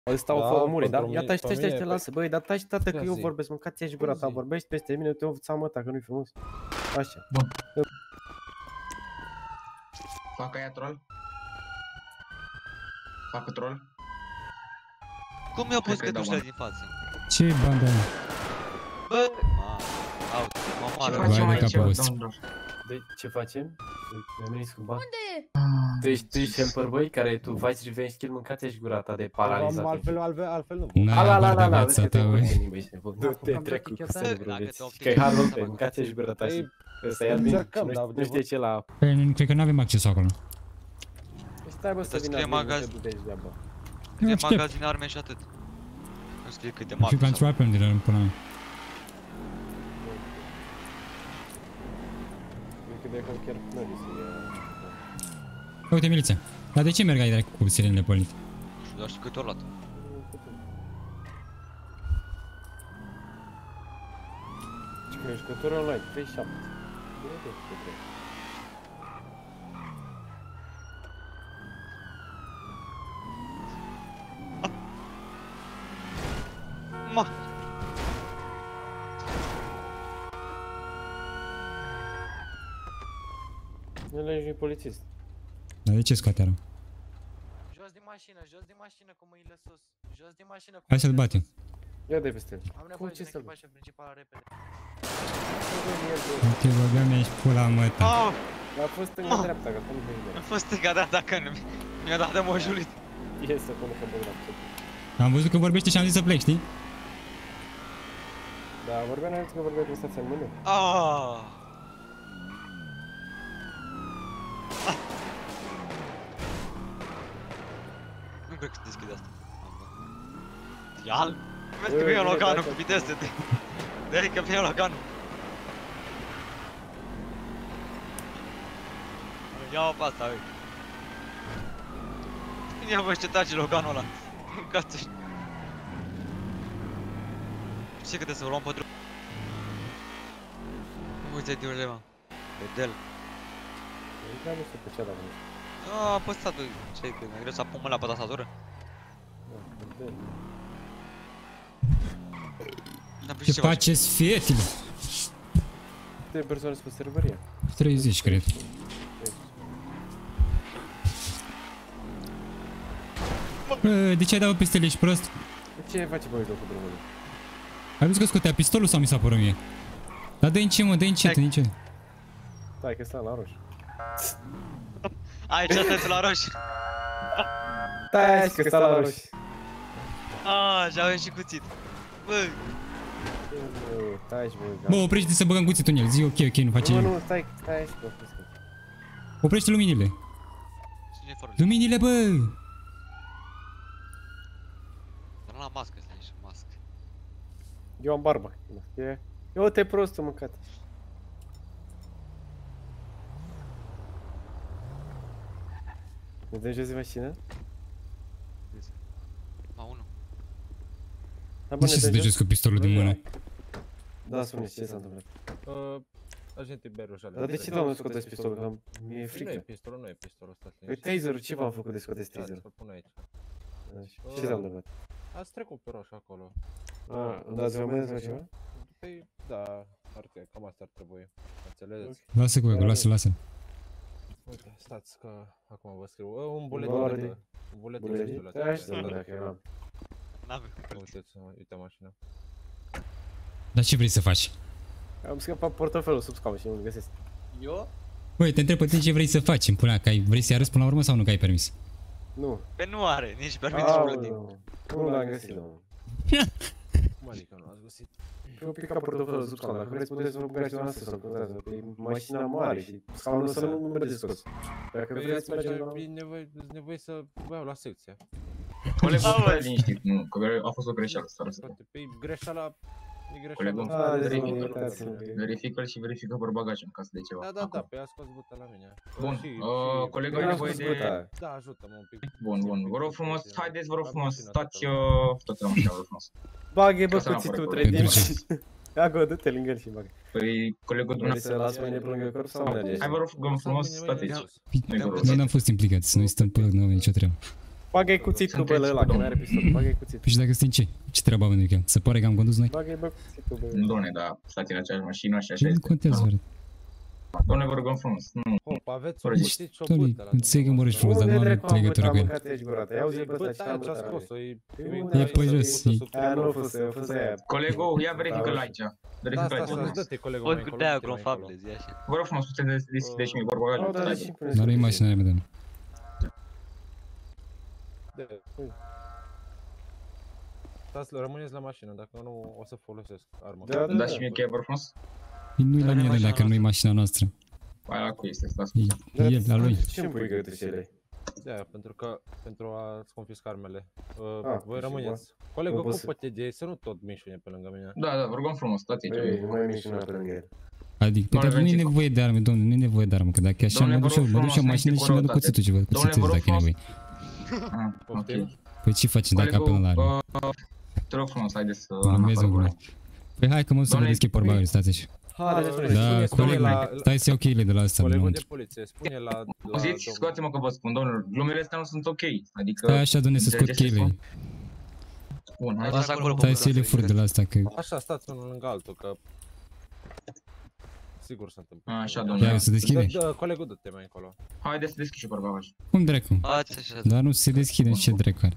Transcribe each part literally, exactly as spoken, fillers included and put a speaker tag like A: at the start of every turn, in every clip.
A: Ăsta a murit, da? Ia taci, taci, taci, te lasă, băi, dar taci, tată, că eu vorbesc, mâncați aici gura ta, vorbești peste mine, te ți-am măta, că nu-i frumos. Așa.
B: Bun. Facă aia troll? Facă troll?
C: Cum mi-au pus cătușele din față?
D: Ce bandă?
C: Bă! Mă
B: Ce facem aici, domnilor?
A: Ce facem? Mi-am venit cu bani. Tu ești, tu ești helper, băi, care tu faci revenge kill, mâncați aici gura ta de paralizat.
E: Altfel, altfel, altfel nu.
D: N-ai abar de viața ta, băi.
A: Nu te trec cu să vorbești. Că-i hard pe mâncați aici gura ta și ăsta e admin. Nu știe ce la...
D: Păi, cred că n-avem acces acolo.
A: Stai, bă, să vină admin, nu te dudești de-abia.
C: Câte magazine arme și atât. Nu scrie câte magazine.
D: Și pentru weapon dealer până la mea. Uite, miliția. Dar de ce merg ai cu sirenele pornite?
C: Nu știu, dar știu câte ori luat.
A: Ce că ești cătură online, trei șapte.
C: Ma!
A: Nu le ești polițist.
D: Dar de ce scoate arma?
C: Jos din mașină, jos din mașină cu mâinile sus. Jos din mașină cu
D: Hai să-l batem.
A: Ia de peste el.
C: Am nevoie de un echipaj principal repede.
D: Te băgăm aici pula măta.
A: A fost stânga-dreapta, că nu vei
C: A fost stânga-dreapta, că nu mi-a dat de mojulit.
A: Iese până că băg la
D: Am văzut că vorbește și am zis să plec, știi?
A: Da, vorbeam aici că vorbeam cu stația în mână.
C: Aaaa! Nu cred că se deschide asta. Ial! Vezi că vine Loganul cu viteză, de-aia că vine Loganul. Ia-o pe asta, ui. Ia vă ce taci Loganul ăla. Mâncați-și. Ce câte să o luăm pe drum? Uite diurile, mă. Vedel.
A: Nu știu pe ce a dat.
C: A apăsat, ce-i că e greu să apun mâna pe tastatură?
D: Ce faceți, fietile?
A: Câte persoane sunt pe serverie?
D: treizeci, cred. Bă, de ce ai dat pistole, ești prost?
A: Ce face băi locul drumului?
D: Ai văzut că scotea pistolul sau mi s-a părut mie? Dar dă-i încet, mă, dă-i încet, încet.
A: Stai că stai la roșu.
C: Aici stai la roșu.
A: Stai că stai la roșu.
C: Aaa, și avem și cuțit. Bă!
A: Stai aici, bă.
D: Bă, oprește-te să băgăm cuțitul în el, zi ok, ok, nu face nimic.
A: Nu, nu, stai, stai aici, bă.
D: Oprește luminile. Luminile, bă!
C: Dar nu la mască, stai aici, mască.
A: Eu am barba. Eu te prostul mâncat. Ne dăm jos de mașină?
C: Ma unu.
D: De ce să te jos cu pistolul din mână?
A: Da, spune-ți ce s-a întâmplat.
E: Agente Beruș.
A: Dar de ce doamne scoteți pistolul? Că mi-e frică.
E: Nu e pistolul, nu e pistolul ăsta.
A: Păi taserul, ce v-am făcut de scoteți taserul?
E: Să-l pun aici.
A: Ce s-a întâmplat?
E: Ați trecut pe roșu acolo.
A: A, dați vă amendă sau ceva?
E: Păi, da, cam asta ar trebui. Înțelegeți?
D: Lasă cu ego, lasă, lasă.
E: Uite, stați că acum vă scriu. Un buletin. Un buletin de viziune.
A: Te aștept, dacă eram.
C: N-avem.
E: Uite, uite mașina.
D: Dar ce vrei să faci?
A: Am scăpat portofelul sub scaun și nu-l găsesc.
C: Eu?
D: Băi, te întreb pe tine ce vrei să faci în pula, că ai, vrei să-i arăți până la urmă sau nu că ai permis?
A: Nu.
C: Pe nu are, nici permis nici buletin.
A: Nu l-am găsit, domnul.
E: Cum adică nu l-ați găsit?
A: Eu picat portofelul sub scaun, dacă vreți puteți să vă băgați la noastră să-l contează, că e mașina mare și scaunul ăsta nu merge scos. Dacă vreți să mergem la...
E: E nevoie să vă iau la secție.
B: Colegul, stai liniștit, nu, că a fost o greșeală să arăsă.
E: Păi greșeala...
B: Colegul, verifică-l și verifică vor bagajul în casă de ceva.
E: Da, da, da, pe a scos buta la mine.
B: Bun, colegul are nevoie de...
E: Da, ajută-mă un pic.
B: Bun, bun, vă rog frumos, haideți, vă rog frumos, stați tot la mașina, vă rog frumos.
A: Bagă, bă, cuțitul, trei dinți. Ia go, dă-te lângă el și bagă.
B: Păi, colegul dumneavoastră...
A: Vrei să las mâine pe lângă corp sau merge?
B: Hai, vă rog frumos, stați aici.
D: Noi n-am fost implicați, noi stăm pe loc, nu avem nicio treabă.
A: Bagă-i cuțitul, bă, ăla, că n-are pistol. Bagă-i cuțitul.
D: Păi și dacă stai ce? Ce treaba avem noi? Se pare că am condus noi?
A: Bagă-i, bă, cuțitul, bă.
B: Doamne, dar stați în aceeași mașină și așa
D: Nu
B: este.
D: contează, frate.
B: Doamne, vă rugăm frumos. Nu.
E: Hop, aveți o
B: Corect.
E: cuțit și o
D: Tony,
E: bâtă la
D: înțeleg că mori frumos, dar nu
A: Unde
D: are
A: dracu am
D: legătură cu el.
A: mâncat ești gurată? Ia auzi, bă,
E: Bă,
A: ăsta,
E: aia
A: ce
E: ce-a
A: am
E: scos-o, e...
A: E
D: pe jos, e-
A: Aia nu a fost, a fost aia.
B: Colegul, ia verifică-l aici.
E: Da,
B: Verifică-l
E: asta,
B: aici.
E: asta, dă-te colegul mai
C: Pot cu
E: încolo,
C: de-aia
E: dă-te mai încolo.
C: gronfabile, zi așa.
B: Vă rog frumos, puteți deschide și mie
A: Da, da,
B: borbagajul.
A: și pune
D: Dar nu-i
A: sus.
D: mașina, repede.
E: Dă, pui. Stați, rămâneți la mașină, dacă nu o să folosesc arma.
A: Da, da,
B: Da și mie cheia, vă rog frumos.
D: Nu-i la
C: Are
D: mine,
C: mașina
D: dacă nu-i mașina noastră.
B: Aia la cui este, stați.
D: E el, la lui.
A: Ce-mi pui gătușele?
E: Da, pentru că, pentru a-ți confisca armele. Uh,
A: Ah,
E: voi
A: și
E: rămâneți. Colegul,
A: nu
E: cum
A: pot să-
E: poate de să nu tot mișune pe lângă mine?
B: Da, da, vă rugăm frumos, stați
A: Băi,
B: aici.
A: nu mai mișuna pe lângă el.
D: Adică, pe
B: Domnule
D: dar nu-i
B: Vențicu.
D: nevoie de arme, domnule, nu-i nevoie de armă, că dacă e așa,
B: Domnule,
D: mă duc
B: vă
D: și eu,
B: rog
D: mă duc și eu în
B: frumos,
D: mașină
B: nu
D: și mă duc
B: cu
D: cuțitul și vă
B: Domnule,
D: cuțitul
B: vă rog
D: dacă e nevoie.
B: Ah, ok.
D: Păi ce faci dacă apelă la arme?
B: Colegul, uh, te rog frumos, haideți să...
D: Glumesc, mă, glumesc. Păi hai că mă duc să vă
B: Doamne,
D: deschid porbagajul, stați aici.
A: Haide, spune,
D: Da,
A: spune, spune
D: coleg,
A: la...
D: stai să iau cheile de la asta,
E: Colegul de
D: înăuntru.
E: poliție, spune la... la
B: Auziți,
E: domnul-
B: scoate-mă că vă spun, domnilor, glumele astea nu sunt ok. Adică...
D: Stai așa, doamne, să scot
B: înțelegeți ce
D: cheile.
B: spun? Bun, hai
C: Lasă
B: să
C: acolo,
D: Stai să le fur de la asta, că...
E: Așa, stați unul lângă altul, că... Sigur se întâmplă.
B: Așa,
D: Ia,
B: domnule.
D: să deschide.
E: Dă, dă, colegul, dă-te mai încolo.
B: Haideți să deschizi și borbagaj.
D: Cum dracu?
C: Ați așa.
D: Dar nu se deschide, ce dracu are.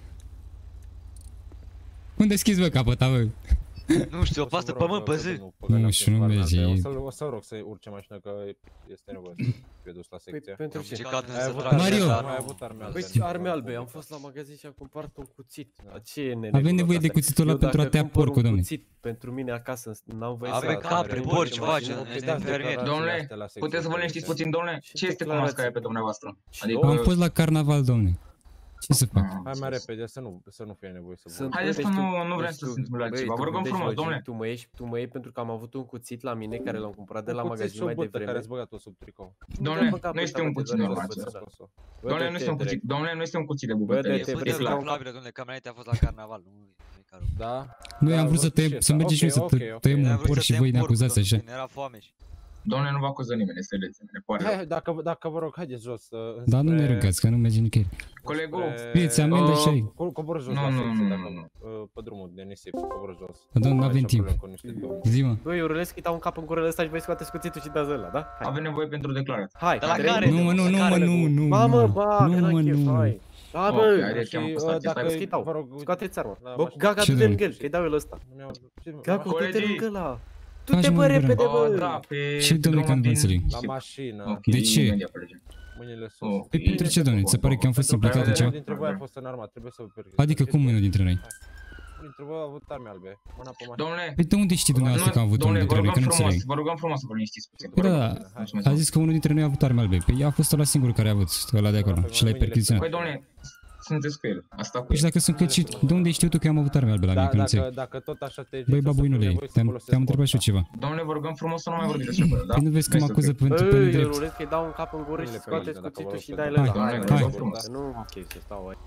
D: Cum deschizi, bă, capăta, bă?
C: Nu știu, o
E: O să
C: pasă
E: vă rog,
C: pământ
E: bă,
C: pe
E: că
C: zi.
E: domnul Păgălean
D: Nu,
E: prin
D: și nu
E: varna
D: merge,
E: asta.
D: e-
E: O să-l o să rog să urce mașina, că este nevoie să fie dus la
A: Păi,
E: secție.
A: pentru ce?
C: Ce cad
E: Ai
C: să
E: avut
C: tragi
D: Mario!
C: de
E: Ai
C: armă.
E: avut arme albe.
A: Păi, arme albe, am fost la magazin și am cumpărat un cuțit. Ce e nene?
D: Avem nevoie de cuțitul ăla
A: Eu
D: pentru a
A: dacă
D: tăia
A: cumpăr
D: porcul,
A: un
D: domne.
A: cuțit pentru mine acasă, n-am voie
C: Avem
A: să...
C: capre,
A: Are
C: porci,
A: voie,
C: vaci,
A: mașină,
C: ne-
A: ok, da,
C: fermieri.
B: Domnule, puteți să vă liniștiți puțin, domnule?
A: Ce
B: Ce este cu
A: declarații?
B: masca aia pe dumneavoastră?
A: Și
B: Adică...
D: Am fost la carnaval, domne. Ce să fac?
B: Ah,
E: Hai mai
B: înțeles.
E: repede, să nu, să nu fie nevoie să
A: Să-
E: vă...
B: Haideți
A: Băi,
B: că
A: deci
B: nu-
A: tu-
B: nu vrem
A: deci
B: să
A: tu-
B: se întâmple
A: băi,
B: altceva.
A: tu
B: Vă rugăm
A: gândești
B: frumos,
A: logic,
B: domnule.
A: Tu mă ieși, tu mă iei pentru că am avut un cuțit la mine care l-am cumpărat de la
E: Un cuțit
A: magazin
E: și o
A: mai
E: bâtă
A: devreme.
E: care ați băgat-o sub tricou.
B: Domnule,
A: băgat
B: nu
A: pe
B: este un
A: capete,
B: cuțit
A: doar
B: normal.
A: să
B: acesta.
A: văd.
E: Scos-o.
B: Domnule, nu
A: Bă,
B: este un
A: te
B: cuțit.
A: direct.
B: Domnule, nu este un cuțit de
A: Bă,
B: bucătărie.
A: de- te
B: E
A: vrei
C: E
A: să
B: clar.
A: dau-
C: calculabilă, domnule, că înainte a fost la carnaval. Nu e caro.
E: Da?
D: Noi
E: Da,
D: am vrut să
E: văd
D: tăiem,
E: și
D: să
E: asta.
D: mergem și noi
E: Ok,
D: să
E: ok,
D: tă-
E: ok.
D: tăiem
C: Am
D: un
C: vrut
D: porc
C: să
D: și
C: tăiem
D: voi ne
C: porcul,
D: acuzați așa.
C: domnule, era foame și...
B: Domnule, nu vă acuză nimeni, înțelegeți. Ne pare rău.
E: Hai, dacă, dacă vă rog, haideți jos. uh,
D: Dar nu ne
E: înspre-
D: rugați, că nu merge nicăieri.
B: Colegul,
E: înspre-
D: Scrieți amendă și ai.
E: Co- Coboră jos
B: Nu,
E: la
B: nu,
E: secție,
B: nu,
E: dacă,
B: nu, nu.
E: uh, pe drumul de nisip, coboră jos.
D: Dar, domnule,
E: Ai
D: n-avem
E: nicio
D: timp.
E: problemă cu niște domni.
D: Zi, mă.
A: Băi, urlesc că-i dau un cap în gură ăsta și voi scoateți cuțitul și dați ăla, da? Hai.
B: avem nevoie pentru declarație.
A: Hai,
C: De la
A: trei.
C: care?
D: Nu, mă, nu, nu, mă, nu, nu,
A: Mamă,
D: nu.
A: ba,
D: Nu,
A: că
D: mă,
A: n-am chef,
D: nu.
A: hai. Da,
B: Ok,
A: bă,
B: haideți,
E: Și,
B: cheamă pe
E: uh,
B: stație,
E: dacă
B: stai.
A: Îți dau.
E: vă rog,
A: Scoateți arma.
E: La
A: Bă,
E: mașină.
A: Gaga,
D: Ce
A: du-te
D: vrem?
A: lângă el, că-i dau el ăsta.
E: nu mi-au- ce- la
A: Gaga,
E: mașină.
A: du-te
B: Colegii.
A: lângă ăla.
D: Hai,
A: Du-te,
D: mă,
A: bă,
D: nu
A: repede,
D: vreau.
B: Oh,
A: bă.
B: da, pe
D: Ce, domnule, că nu
B: drumul
D: înțeleg?
B: din-
E: La mașină,
B: Ok,
D: De ce?
B: imediat plecem.
E: mâinile sus.
B: Ok.
D: Păi pentru ce, domnule? Ți se pare că am fost
E: Pentru că
D: implicat în
B: Haide,
D: ceva?
E: unul dintre voi a fost în armă, trebuie să vă permiteți.
D: Adică cum unul dintre noi?
E: Unul dintre voi a avut arme albe, mâna pe mașină.
B: Domnule,
D: Păi de unde știi dumneavoastră că am avut unul
B: domnule, vă
D: dintre noi, că
B: rugăm
D: nu
B: frumos,
D: înțeleg?
B: vă rugăm frumos să vă liniștiți puțin.
D: Păi da, da,
B: Mulțumesc.
D: a zis că unul dintre noi a avut arme albe. Păi a fost ăla singur care a avut, ăla de acolo. Și l-ai perchiziționat.
B: Păi, domnule, sunteți cu el. Asta cu
D: Păi și
B: el.
D: dacă sunt căcit, de unde știu tu că eu am avut arme albe la mine,
E: Da,
D: că nu
E: dacă,
D: înțeleg?
E: dacă tot așa te
D: Băi, babuinule, te-am te-am întrebat și eu ceva.
B: Domnule, vă rugăm frumos să nu mai vorbiți despre el, da?
D: Păi nu vezi că mă
B: Este
D: acuză
B: ok.
D: pentru pe
A: Băi, eu
D: nedrept?
A: urlesc că-i dau un cap în gură și
E: Mâinile pe
A: scoateți
E: mine, dacă vă
A: cuțitul
E: rog
A: și
E: să
A: dai
E: dați.
A: ăla.
B: Hai,
A: Hai,
B: hai.
A: hai, frumos. Nu, ok, să stau aici.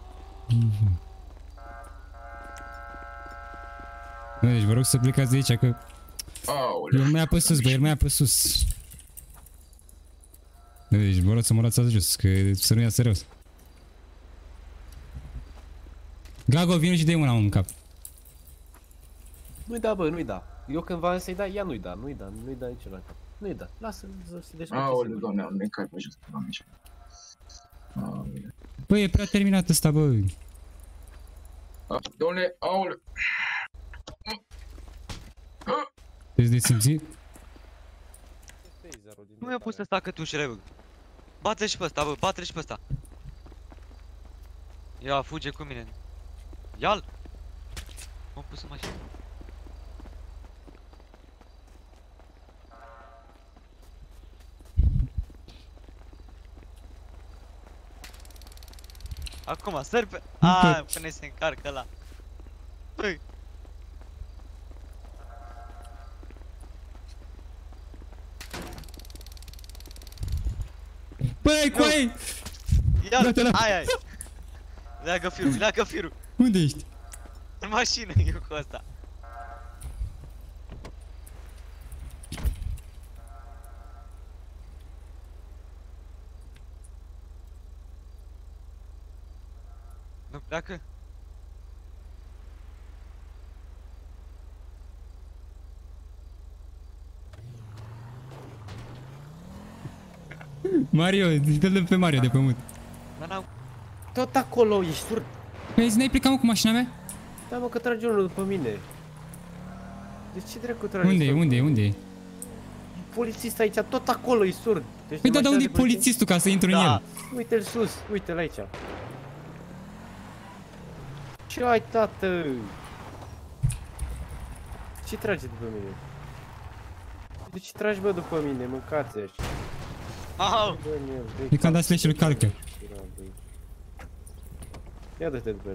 D: Nu, deci vă rog să plecați de aici, că
B: Aoleu.
D: el mai apă sus, bă, el mai apă sus. Nu, deci vă rog să mă lăsați jos, că să nu ia serios. Gago, vino și dă-i una în cap.
A: Nu-i da, bă, nu-i da. Eu când v-am să-i da, ea nu-i da, nu-i da, nu-i da nici la cap. Nu-i da, lasă-l să se descurce
B: Aoleu,
A: singur.
B: doamne, am necat pe jos, doamne. Aoleu.
D: Bă, e prea terminat ăsta, bă.
B: Domnule, aoleu.
D: Te-ți de simțit?
C: Nu mi-a pus ăsta cătușele, bă. Bate și pe ăsta, bă, bate și pe ăsta. Ia, fuge cu mine. Ia-l! M-am pus în mașină. Acum, sări pe... Aaa, până se încarcă ăla. Băi.
D: Băi, coai!
C: Ia-l!
D: Dă-te la-
C: Ai, ai! Leagă firul, leagă firul!
D: Unde ești?
C: În mașină, eu cu ăsta. Dacă?
D: Mario, dă-l pe Mario de pe mut.
C: Dar n-am...
A: Tot acolo, ești surd.
D: Păi zi, n-ai plecat mă cu mașina mea?
A: Da, mă, că trage unul după mine. De ce dracu trage?
D: Unde e,
A: ăsta?
D: unde e, unde e?
A: Polițist aici, tot acolo, e surd. Deci
D: Păi da, dar
A: mașina
D: unde e
A: de poliție?
D: polițistul ca să intru în
C: Da.
D: el?
A: Uite-l sus, uite-l aici. Ce ai, tată? Ce trage după mine? De ce tragi, bă, după mine? Mâncați ăștia.
C: Au!
A: Bă, neu, de
D: E când dați flash-ul calcă.
A: Ia dă-te după el.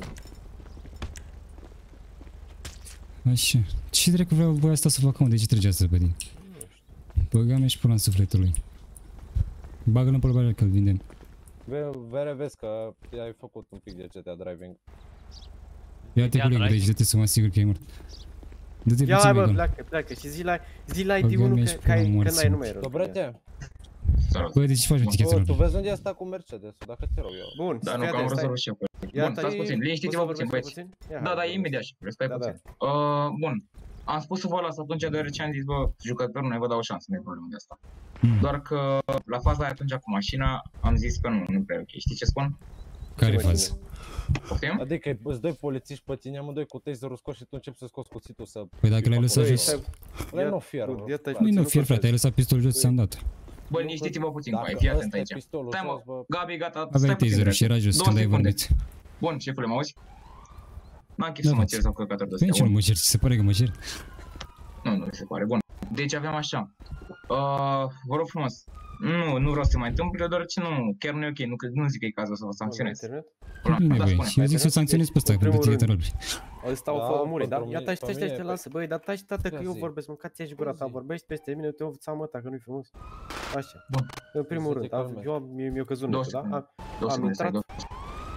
D: Așa. Ce dracu vreau voi asta să facă, unde ce trăgea să pe tine? Băga mea și pula în sufletul lui. Bagă-l în polbare că-l vindem.
E: Vere, vere, vezi că ai făcut un pic de G T A Driving.
D: Ia-te
C: Ia,
D: colegul de
C: dragi.
D: aici, dă-te să mă asigur că e mort. Dă-te
A: Ia,
D: puțin
A: hai,
D: mai
A: bă,
D: gol.
A: pleacă, pleacă și zi la, zi la
D: Băga
A: I D unu
D: mea
A: că,
D: și
A: că, ai,
D: pula
A: că
D: morții.
A: n-ai numerul.
E: Dobrete,
B: Salut.
D: Bă, de ce faci
E: bă,
D: etichetul
E: tu
D: ăla?
E: vezi unde e asta cu Mercedes-ul, dacă te rog eu.
A: Bun,
B: Da, nu,
A: fii
B: că am
A: atent, stai.
B: rezolvat și eu.
A: Ia,
B: Bun,
A: tai-
B: stați puțin, liniștiți-vă
A: poți să
B: puțin,
A: vorbești
B: băieți.
A: puțin? Ia,
B: Da,
A: hai,
B: da,
A: vorbesc.
B: imediat și stai
A: Da, da.
B: puțin. Uh, bun, am spus să vă las atunci deoarece am zis, bă, jucătorul nu vă dau o șansă, nu e problemă de asta.
D: Hmm.
B: Doar că la faza aia atunci cu mașina am zis că nu, nu prea ok. Știi ce spun?
D: Care
A: Ce
D: față?
B: Poftim?
E: Adică îți doi polițiști pe tine, amândoi cu taserul scos și tu începi să scoți cuțitul să...
D: Păi dacă l-ai lăsat
A: Băi,
D: jos.
A: stai-
E: Ăla
A: ia-
E: nu fier,
A: bun,
E: mă,
A: ia taci,
E: frate.
D: Nu-i nu
A: nu
D: fier, frate, ai lăsat pistolul jos, ți-am dat.
B: Bă, liniștiți-vă puțin, băi,
E: Dacă
B: fii atent
E: ăsta e
B: aici.
E: pistolul
B: Stai,
E: jos,
B: mă,
E: bă,
B: Gabi, gata,
D: Aveai
B: stai puțin,
D: taserul și era jos
B: două
D: când ai
B: secunde.
D: vorbit.
B: Bun, șefule, mă auzi? N-am chef
D: Da,
B: să mă
D: față.
B: cer sau căcatul de
D: Păi nici
B: astea,
D: nu
B: bun.
D: mă cer, se pare că mă cer.
B: Nu, nu mi se pare, bun. Deci aveam așa. Uh, vă rog frumos. Nu, nu vreau să se mai întâmple, doar ce nu, chiar nu e ok, nu, cred- nu zic că e cazul să vă sancționez.
A: Internet?
B: Până
D: Nu
B: la
D: e
B: da,
D: nevoie.
B: spune.
D: Și eu zic să o sancționez pe ăsta,
A: În
D: că dă
A: primul
D: etichetul
A: rând.
D: alb.
A: Ăsta o
E: Da,
A: fă omului, da?
E: pentru
A: Ia
E: mine-
A: taci,
E: pe
A: taci,
E: mine
A: taci, te
E: e-
A: lasă, băi, dar taci, tată, că
E: Ia
A: eu
E: zi.
A: vorbesc, mâncați-și gura ta,
E: Zi.
A: vorbești peste mine, te ți-am mă, că nu-i frumos. Așa.
B: Bun.
A: În primul
E: Să te
A: rând, am-
E: calmezi.
A: eu am, mi- mi-a căzut
B: Două
A: netul, da?
B: secunde.
A: Am-
B: Două
A: Am
B: secunde, stai,
A: intrat.
B: două.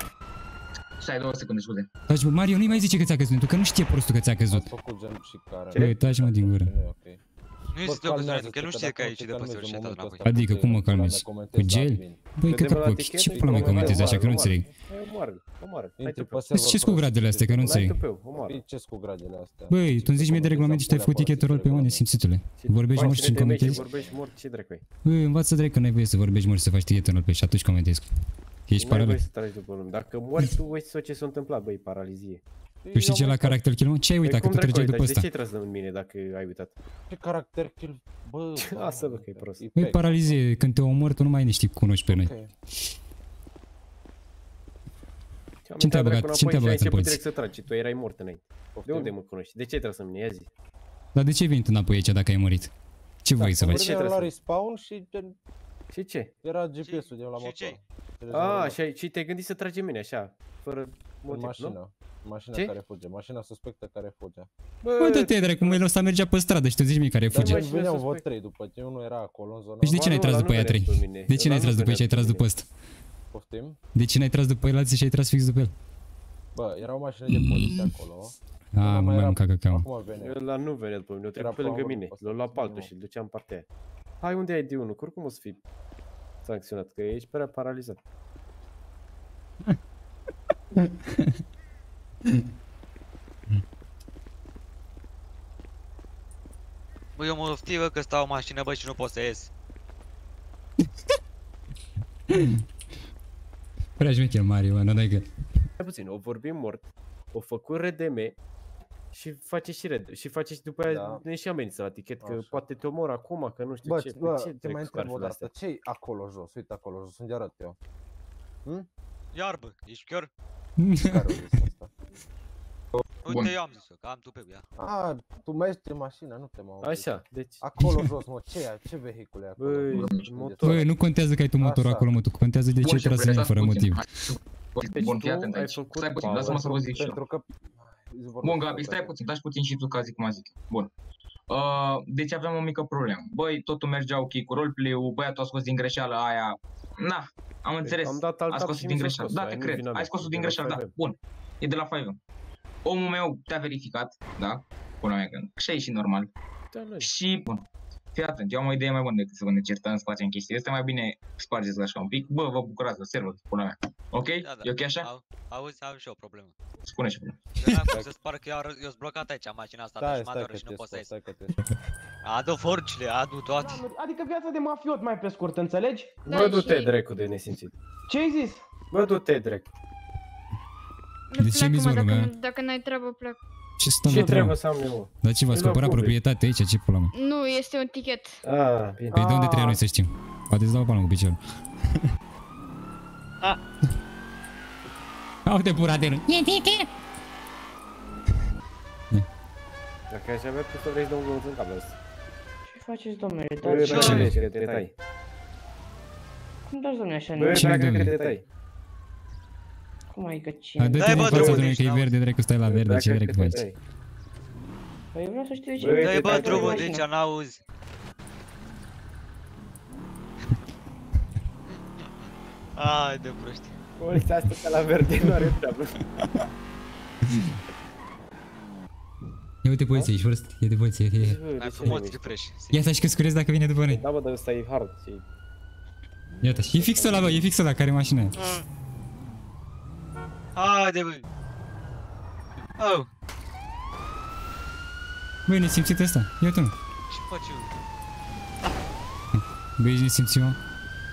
B: Stai două secunde, scuze.
D: Taci, bă, Mario, nu-i mai zice că ți-a căzut, pentru că nu știe prostul că ți-a căzut.
E: Ați făcut gen și care...
D: Băi, taci, mă, din gură.
E: Nu e ok.
C: Nu
E: Bă,
C: este o căzare,
E: calmează-te,
C: că el nu știe că
E: dacă
C: ai ieșit de
E: te
C: pe
E: calmezi
C: sfârșit
E: în momentul
C: înapoi.
E: ăsta,
D: Adică,
E: cu
D: cum mă
E: pula mea,
D: calmezi?
E: comentezi
D: Cu gel?
E: admin.
D: Băi,
A: Vedem
D: căcat
A: la
D: cu
A: etichetă,
D: ce pula mai
A: omoară,
D: comentezi așa, că nu
A: omoară.
D: înțeleg.
A: Omoară, omoară. Hai
E: Intri
A: tupeu.
E: pe server
D: Ce-s cu
E: fără
D: gradele astea, că nu
A: Hai
D: înțeleg.
A: tupeu, omoară.
E: ce cu gradele astea?
D: Băi, tu îmi zici mie de regulament și tu ai făcut etichetul rol pe unde, simțitule? Vorbești mort și comentezi?
A: Vorbești mort, ce dracu e?
D: Băi, învață drept că n-ai voie să vorbești mort și să faci etichetul rol pe și atunci comentezi. Ești
A: Nu ai voie
D: paralel.
A: să tragi după lume. Dacă mori tu, uiți ce s-a întâmplat, băi, paralizie.
D: Tu știi ce la caracter kill, mă? Ce ai uitat că
A: Păi
D: tu
A: cum
D: trăgeai
A: dracu ai
D: după
A: uitat? De
D: ăsta?
A: ce ai tras de mine dacă ai uitat?
E: Ce caracter kill? Bă,
A: Lasă, bă, că e prost.
D: Băi, paralizie, când te omori, tu nu mai știi cunoști pe noi. Ce te-a băgat? Ce te-a băgat în poliție?
A: direct să tragi, tu erai mort înainte. De unde mă cunoști? De ce ai tras în mine? Ia zi.
D: Dar de ce vin tu înapoi aici dacă ai murit? Ce vrei să
A: Da,
D: faci?
A: ce
E: Mergeam
A: trebuie
E: la
A: să-
E: respawn și gen,
A: Și ce?
E: era G P S-ul de la
C: și
E: motor.
C: ce?
A: A, și, ai- și te-ai gândit să tragi în mine așa, fără
E: În
A: motiv, nu?
E: mașină. Mașina
A: Ce?
E: care fuge, mașina suspectă care fuge.
D: Bă, dă-te, dracu, mă, el ăsta mergea pe stradă și tu zici mie care
E: Dar
D: fuge.
E: mai
A: mașină
E: veneau
A: suspect.
E: vă trei după ce unul era acolo în zona.
D: Deci de ce
A: Ba
D: n-ai
A: nu,
D: tras
A: ăla
D: după
A: nu
D: ea
A: venea
D: trei?
A: după mine.
D: De ce
A: Ăla
D: n-ai
A: nu
D: tras după
A: venea
D: ei și ai tras
A: după
D: după ăsta?
E: Poftim?
D: De ce n-ai tras după el alții și ai tras fix după el?
E: Bă, era o mașină de poliție acolo.
D: A,
E: Ăla
D: mă, mai
E: era-
D: mânca căcau.
E: Acum vine.
A: Ăla nu venea după mine, o trecut
E: Era
A: pe lângă
E: power
A: mine.
E: ăsta,
A: L-a luat pe altul
E: nu.
A: și îl duceam în partea aia. Hai, unde ai D unu? Oricum o să fii sancționat, că ești prea paralizat.
C: Bă, eu mă oftivă că stau în mașină, bă, și nu pot să ies.
D: Prea șmecher Mario, mă, nu dai că...
A: Mai puțin, o vorbim mort, o făcut R D M și face și red, și face și după aia
E: Da.
A: ne și amenință la tichet, că
E: Așa.
A: poate te omor acum, că nu știu
E: Bă,
A: ce.
E: bă,
A: ce
E: te mai
A: trec cu
E: întreb o
A: carfele
E: dată,
A: astea?
E: ce-i acolo jos? Uite acolo jos, unde arăt eu. Hm?
C: Iarbă, ești chiar?
E: Care o zis asta?
C: Uite,
B: Bun.
C: eu am zis-o, că am tupeu, ia.
E: A, tu mergi în mașină, nu te mă auzi.
A: Așa, deci,
E: Acolo jos, mă, ce e? Ce vehicule e acolo?
A: Băi,
E: Nu știu
A: motor.
E: unde
D: Bă, nu contează că ai tu motorul
E: Așa.
D: acolo, mă, tu contează de ce
B: Bun,
D: ai tras
B: șefule,
D: în el
B: stați
D: fără
B: puțin.
D: motiv.
B: Hai.
A: Deci
B: Bun,
A: tu
B: fii atent
A: ai
B: aici.
A: făcut
B: Stai puțin,
A: pauză
B: lasă-mă să vă zic și eu.
E: Pentru că... îți vorbesc
B: Bun,
E: eu,
B: Gabi, stai
E: frate.
B: puțin, taci puțin și tu ca zic cum zic. Bun. Uh, deci aveam o mică problemă. Băi, totul mergea ok cu roleplay-ul, băiatul a scos din greșeală aia. Na, am înțeles.
A: am dat alt
B: A
A: tab
B: scos
A: și
B: din
A: mi s-a
B: greșeală.
A: scos,
B: Da,
A: aia
B: te
A: nu
B: cred.
A: vina
B: Ai
A: mea,
B: scos-o
A: e
B: din
A: de la
B: greșeală, da.
A: five M.
B: Bun. E de la five M. Omul meu te-a verificat, da? Pula mea, că și a ieșit normal.
A: Da, nu.
B: Și, bun. Fii atent, eu am o idee mai bună decât să vă ne certăm, să facem chestii. Este mai bine spargeți așa un pic. Bă, vă bucurați, vă servă, pula mea. Ok?
C: Da, da.
B: E ok așa?
C: Au, auzi, am și eu o problemă.
B: Spune și până.
C: Eu n-am cum să spar că eu eu sunt blocat aici, mașina asta,
E: Stai,
C: deci
E: stai
C: mă
E: că
C: adoră și nu
E: te
C: pot să
E: scot,
C: ies.
E: stai că te scot.
C: Adu forcile, adu toate.
F: Adică viața de mafiot mai pe scurt, înțelegi?
A: Bă, du-te dracu de nesimțit.
F: Ce ai zis?
A: Bă, du-te dracu.
D: De ce mi-ți
G: dacă,
D: lumea?
G: dacă n-ai treabă, plec.
D: Ce stăm
A: Ce
D: la treabă?
A: trebuie să am eu?
D: Dar ce, v-ați
A: În loc
D: cumpărat
A: public.
D: proprietate aici? Ce pula mea?
G: Nu, este un tichet.
A: Ah, bine.
D: Păi de unde trebuie noi să știm? Poate îți dau o palmă cu piciorul.
C: Ah.
D: Au-te buradelul. E tichet!
A: Dacă aș avea tu să vrei să dau un găuț în capul ăsta.
F: Ce faceți, domnule?
A: Bă,
F: Dar
C: ce-
A: bă, bă, că te tai.
F: cum dați, domnule, așa?
A: Bă,
F: nu?
D: Cine,
A: dacă că
D: domnule?
A: te tai.
F: Cum adică
D: Hai,
F: cine?
D: dă-te
C: Dai,
D: în
C: bă,
D: fața
C: drumul
D: domnului că e
C: aici,
D: verde, dracu, stai la verde, ce
A: Dacă
D: dracu
A: că te
D: faci?
A: tai.
F: Păi eu vreau să știu de
A: Bă,
F: ce.
C: Dă-i bă
A: dai,
C: drumul,
A: dai,
C: deci n-auzi. Ai de proști.
A: Uite, asta ca la verde, nu are treabă.
D: Ia uite poliția, ești first, e de poliție, e, e.
A: Bă, de
C: Mai
A: ce
C: frumos
A: nu
C: refresh.
D: Ia să-și căscurezi dacă vine după noi.
A: Da, bă, dar ăsta e hard. E...
D: Iată, e fix ăla, bă, e fix ăla care e mașina aia.
C: Haide bă. Oh,
D: Bă, e nesimțit ăsta, ia uite mă.
C: ce faci eu?
D: Bă, ești nesimțit, mă.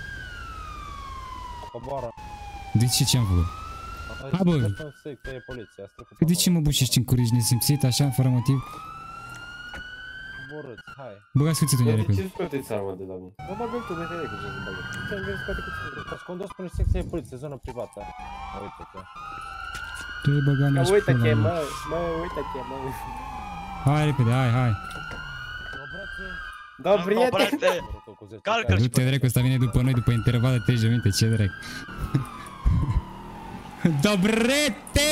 E: Coboară.
D: De ce ce am făcut? Ha, bă.
E: În secție e poliția, a trecut pe
D: Păi de ce
E: acolo.
D: mă bușești în cur, ești nesimțit, așa, fără motiv?
E: Coborâți, hai.
D: Băgați cuțitul în ea
A: De
D: repede.
A: ce scoateți armă de la mine? Bă, bagă-l tu, mai tare cu ce să bagă. Ce-am vrut să scoate cuțitul?
E: Ați condus până secție de poliție, zonă privată. Uite-te.
D: Tu îi băga mea
A: Ia
D: și
A: uite
D: pula
A: che,
D: mea.
A: mă, mă, uite che, mă.
D: Hai repede, hai, hai.
A: Da, prieten.
C: Frate, calcă-l și
D: Du-te dracu, ăsta vine după noi, după interval de treizeci de minute, ce dracu. Dobrete!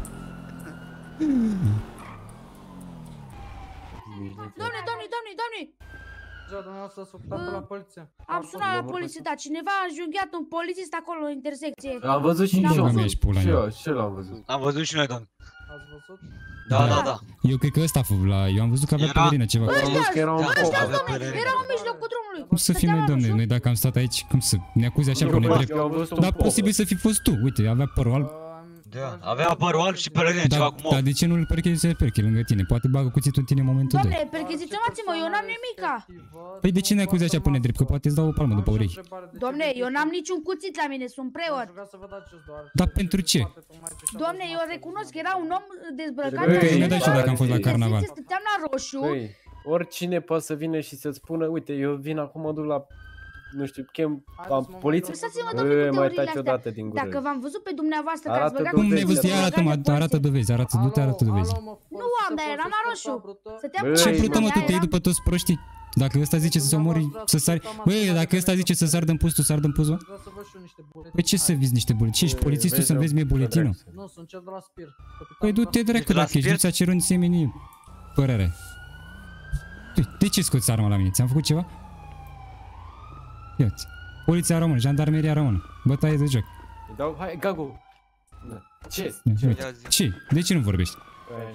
H: Doamne, doamne, doamne, doamne!
F: Dumneavoastră s-a făcut la poliție.
H: Am sunat la poliție, da, cineva a înjunghiat un polițist acolo în intersecție.
A: Am văzut și
H: L-am
A: eu.
D: Băga mea și pula
A: Și
D: mea.
A: eu, și eu l-am văzut.
C: Am văzut și noi, doamne.
F: Ați văzut?
C: Da, da, da.
D: Eu cred că ăsta a făcut la... Eu am văzut că avea
C: Era-
D: pelerină ceva.
A: Am văzut că era un
C: Da,
A: foc.
C: da,
H: Domnule,
C: pelerină.
H: era în mijlocul drumului.
D: Cum să fim
H: Stăteam
D: noi,
H: la
D: domne?
H: roșu.
D: Noi dacă am stat aici, cum să ne acuzi așa
A: Eu
D: pe
A: am
D: nedrept?
A: văzut un
D: Dar
A: foc.
D: posibil să fi fost tu. Uite, avea părul alb.
C: Da, avea părul alb și pelerină, ceva
D: Dar,
C: cu
D: dar
C: mov.
D: de ce nu îl percheziți pe perche lângă tine? Poate bagă cuțitul în tine în momentul doi.
H: Domnule, percheziționați-mă, eu n-am nimica.
D: Păi de ce ne acuzi așa pe nedrept? Că poate îți dau o palmă după urechi.
H: Domnule, eu n-am niciun cuțit la mine, sunt preot.
D: Dar pentru ce?
H: Domnule, eu recunosc că era un om dezbrăcat.
A: Băi,
H: de
A: nu
H: zină,
A: dai și eu dacă
D: am fost la
H: intersecție,
D: carnaval.
H: Stăteam la roșu.
A: Băi, oricine poate să vină și să-ți spună, uite, eu vin acum, mă duc la, nu știu, chem la poliție.
H: Lăsați-mă,
A: Bă,
H: domnule, cu
A: mai
H: teoriile
A: taci
H: astea.
A: odată din gură.
H: Dacă v-am văzut pe dumneavoastră că ați
A: Arată
H: băgat
D: Cum
A: dovezi,
D: ne-ai văzut? Ia arată, mă, arată dovezi, arată, du-te, arată dovezi.
H: Nu am, dar eram la roșu. Stăteam
A: Băi,
H: cu
D: Ce
A: Ei,
D: brută, mă, tu
H: mașina,
D: te iei
H: eram-
D: după toți proștii? Dacă ăsta zice să se omori, să sari... Băi, dacă ăsta zice să sar din pus, tu sar din pus, bă?
F: Vreau să văd și eu niște buletine.
D: Păi ce să vizi niște buletini? Ce ești polițistul să-mi vezi mie buletinul?
F: Nu, sunt cel de la Spir.
D: Păi du-te dracu
C: la
D: dacă ești, nu
C: spirit?
D: ți-a cerut nici părere. Tu, de ce scoți arma la mine? Ți-am făcut ceva? Ia-ți. Poliția română, jandarmeria română, bătaie de joc.
A: Îi dau, hai, Gagu. Da. Ce?
D: Ia,
A: Ce?
D: uite.
C: Ia zi.
D: Ce? De ce nu vorbești?
A: Băi,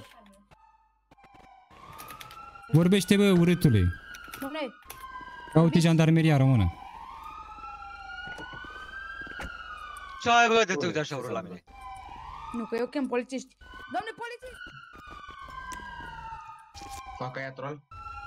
D: Vorbește, bă, urâtule.
H: Domnule,
D: Caute jandarmeria română.
C: Ce ai bă de te uite așa urât la mine?
H: nu, că eu chem polițiști. Domnule polițist!
B: Facă aia troll?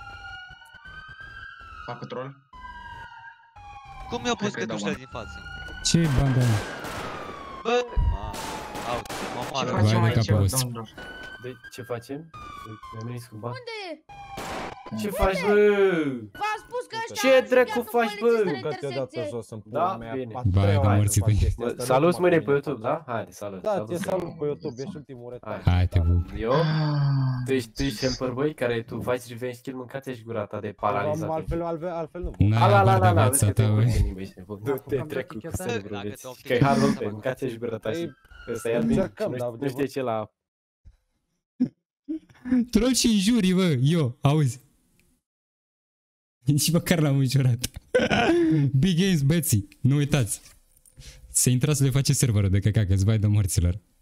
B: Facă troll?
C: Cum mi-au pus
B: Cred că-i dau
C: cătușele
B: bani.
C: din față?
D: Ce bandă?
C: Bă, ma, au, mă
B: Ce
C: moară.
D: Vai
B: facem
D: de
B: aici,
D: capul vostru.
B: domnilor?
A: de ce facem? Mi-am venit cu bani.
H: Unde e?
A: Ce faci, bă?
H: V-am spus că ăștia
A: Ce
H: au înjunghiat
A: dracu
H: un
A: faci, bă?
H: polițist în
E: Că te-o dată
H: intersecție.
E: jos în
A: Da,
E: pula mea.
A: bine.
E: a
D: Ba,
E: treia
D: că
E: oară
D: morții
E: fac
D: tăi.
E: chestia
A: Bă,
E: asta, nu
A: salut
E: mă
A: mâine pe
E: convine.
A: YouTube, da? Haide, salut.
E: Da, te
A: salut.
E: salut pe YouTube, ești ultimul retar.
D: Hai, te pup.
A: Eu? Tu ești, tu ești helper, băi, care tu faci revenge kill, mâncați-și gura ta de paralizat.
E: Altfel, altfel, altfel nu.
D: N-ai
A: Ala, la,
D: abar
A: la,
D: de
A: la,
D: viața
A: vezi că te
D: ta, băi.
A: încurci, băi, și nebun. Du-te, dracu, cu să ne
C: Dacă
A: vorbeți.
C: te optimi.
A: Că-i hardul pe, mâncați-și gura ta și
E: Ei,
A: ăsta e albin și
E: încercăm,
A: nu
E: dar
A: știu- nu știe ce la...
D: Troll și injurii, bă, eu, auzi. Și măcar l-am înjurat. Big Games, băieții, nu uitați. Să intrați să le face serverul de căcat, că-ți vai de morților.